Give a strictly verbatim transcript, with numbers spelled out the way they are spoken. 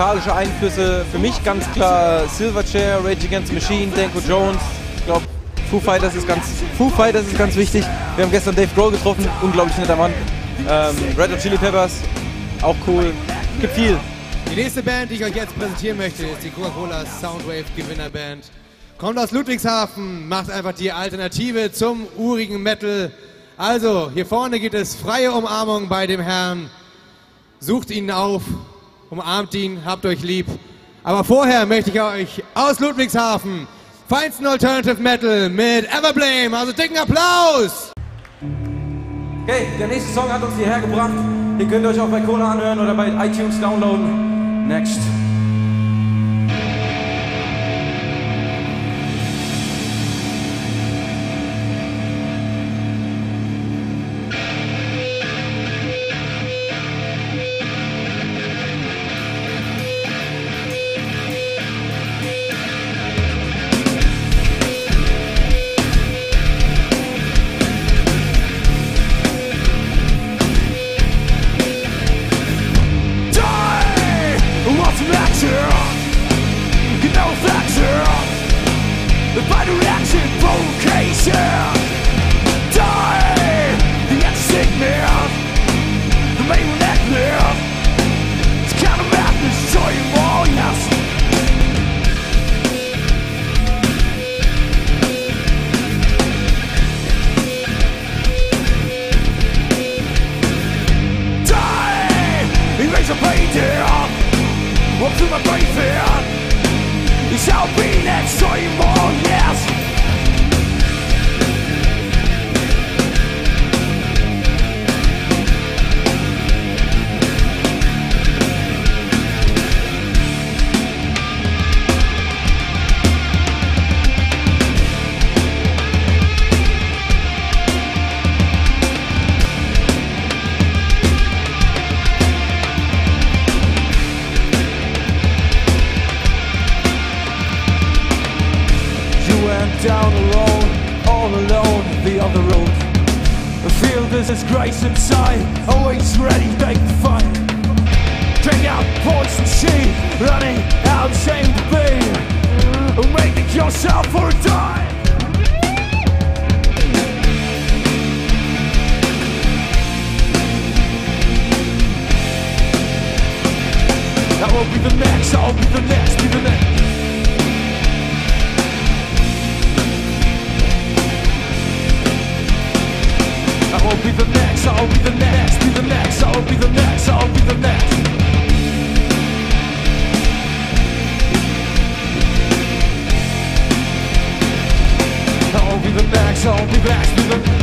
musikalische Einflüsse für mich ganz klar Silverchair, Rage Against the Machine, Danko Jones. Ich glaube, Foo Fighters ist ganz, Foo Fighters ist ganz wichtig. Wir haben gestern Dave Grohl getroffen, unglaublich netter Mann. Ähm, Red Hot Chili Peppers, auch cool. Gibt viel. Die nächste Band, die ich euch jetzt präsentieren möchte, ist die Coca-Cola Soundwave Gewinnerband. Kommt aus Ludwigshafen, macht einfach die Alternative zum urigen Metal. Also, hier vorne gibt es freie Umarmung bei dem Herrn. Sucht ihn auf, umarmt ihn, habt euch lieb. Aber vorher möchte ich euch aus Ludwigshafen feinsten Alternative Metal mit Everblame, also dicken Applaus! Okay, der nächste Song hat uns hierher gebracht. Den könnt ihr euch auch bei Cola anhören oder bei iTunes downloaden. Next. Walk through my grave here. It shall be next to you more, yes. Down alone, all alone, the other road. I feel this disgrace inside, always ready, take the fight. Drag out poison sheet, running out, shame to be. Make it yourself or die. I will be the next, I'll be the next, be the next. I'll be the next, I'll be the next, be the next, I'll be the next, I'll be the next. I'll be the next, I'll be the next, be the next.